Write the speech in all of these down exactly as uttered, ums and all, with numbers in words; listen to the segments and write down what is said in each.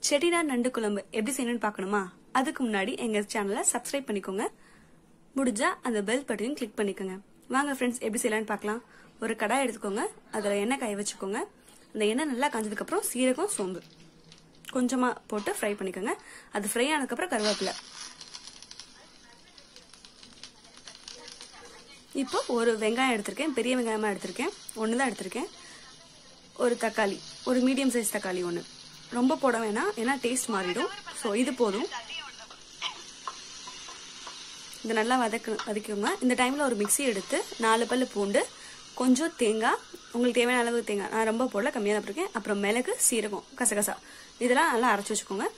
Chettinad Nandu Kulambu எப்படி செய்யணும்னு பார்க்கணுமா? அதுக்கு முன்னாடி எங்க சேனலை சப்ஸ்கிரைப் பண்ணிக்கோங்க. முடிஞ்சா அந்த பெல் பட்டனையும் கிளிக் பண்ணிக்கோங்க. வாங்க ஃப்ரெண்ட்ஸ், எப்படி செய்யலாம்னு பார்க்கலாம். ஒரு கடாய் எடுத்துக்கோங்க. அதுல எண்ணெய் காய வச்சுக்கோங்க. அந்த எண்ணெய் நல்லா காஞ்சதுக்கு அப்புறம் சீரகம், சோம்பு கொஞ்சமா போட்டு ஃப்ரை பண்ணிக்கோங்க. அது ஃப்ரை ஆனதுக்கு அப்புறம் கருவேப்பிலை. இப்போ ஒரு வெங்காயம் எடுத்திருக்கேன். பெரிய வெங்காயமா எடுத்திருக்கேன். ஒண்ணுதான் எடுத்திருக்கேன். ஒரு தக்காளி, ஒரு மீடியம் சைஸ் தக்காளி ஒன்று. ரொம்ப போட வேணாம், ஏன்னா டேஸ்ட் மாறிடும். ஸோ இது போதும். இது நல்லா வதக்க வதக்கிக்கோங்க. இந்த டைம்ல ஒரு மிக்சி எடுத்து நாலு பல்லு பூண்டு, கொஞ்சம் தேங்காய், உங்களுக்கு தேவையான அளவு தேங்காய், நான் ரொம்ப போடல, கம்மியாக தான் இருக்கேன். அப்புறம் மிளகு, சீரகம், கசகசா, இதெல்லாம் நல்லா அரைச்சி வச்சுக்கோங்க.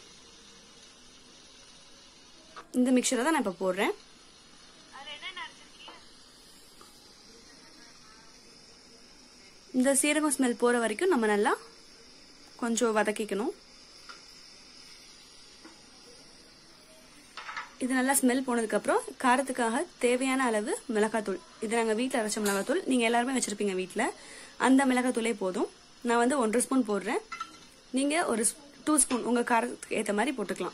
இந்த மிக்சரை தான் நான் இப்போ போடுறேன். இந்த சீரகம் ஸ்மெல் போற வரைக்கும் நம்ம நல்லா கொஞ்சம் வதக்கிக்கணும். இது நல்லா ஸ்மெல் போனதுக்கு அப்புறம் காரத்துக்காக தேவையான அளவு மிளகாத்தூள். இது நாங்கள் வீட்டில் அரைச்ச மிளகாத்தூள், நீங்க எல்லாருமே வச்சிருப்பீங்க வீட்டில். அந்த மிளகாத்தூளே போதும். நான் வந்து ஒன்றரை ஸ்பூன் போடுறேன். நீங்க ஒரு டூ ஸ்பூன் உங்க காரத்துக்கு ஏற்ற மாதிரி போட்டுக்கலாம்.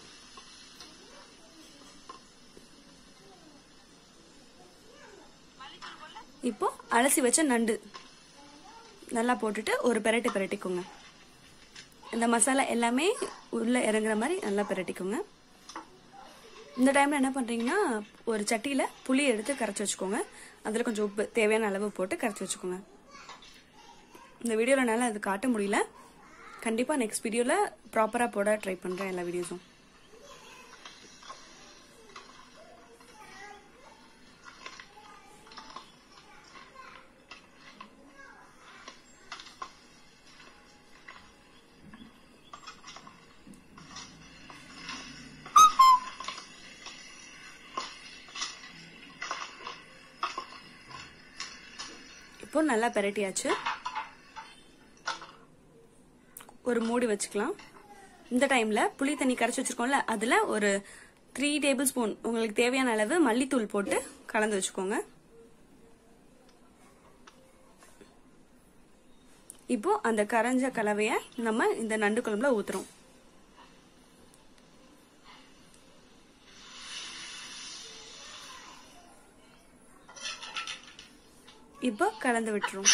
இப்போ அலசி வச்ச நண்டு நல்லா போட்டுட்டு ஒரு பெரட்டி பெரட்டிக்கோங்க. இந்த மசாலா எல்லாமே உள்ள இறங்குற மாதிரி நல்லா பெரட்டிக்கோங்க. இந்த டைம்ல என்ன பண்றீங்கன்னா, ஒரு சட்டியில புளி எடுத்து கரைச்சி வச்சுக்கோங்க. அதுல கொஞ்சம் உப்பு தேவையான அளவு போட்டு கரைச்சி வச்சுக்கோங்க. இந்த வீடியோல என்னால அது காட்ட முடியல. கண்டிப்பா நெக்ஸ்ட் வீடியோல ப்ராப்பரா போட ட்ரை பண்றேன் எல்லா வீடியோஸும். இப்போ நல்லா பெரட்டியாச்சு. ஒரு மூடி வச்சுக்கலாம். இந்த டைம்ல புளி தண்ணி கரைச்சி வச்சிருக்கோம்ல, அதுல ஒரு த்ரீ டேபிள் ஸ்பூன் உங்களுக்கு தேவையான அளவு மல்லித்தூள் போட்டு கலந்து வச்சுக்கோங்க. இப்போ அந்த கரைஞ்ச கலவைய நம்ம இந்த நண்டு குழம்புல ஊத்துறோம். இப்போ கலந்து விட்டுரும்.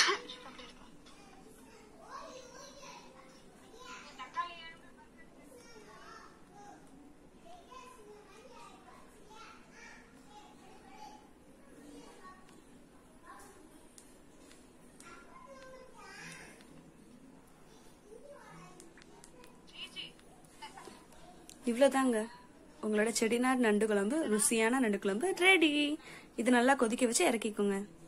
இவ்வளவுதாங்க, உங்களோட செட்டிநாடு நண்டு குழம்பு, ருசியான நண்டு குழம்பு ரெடி. இது நல்லா கொதிக்க வச்சு இறக்கிக்கோங்க.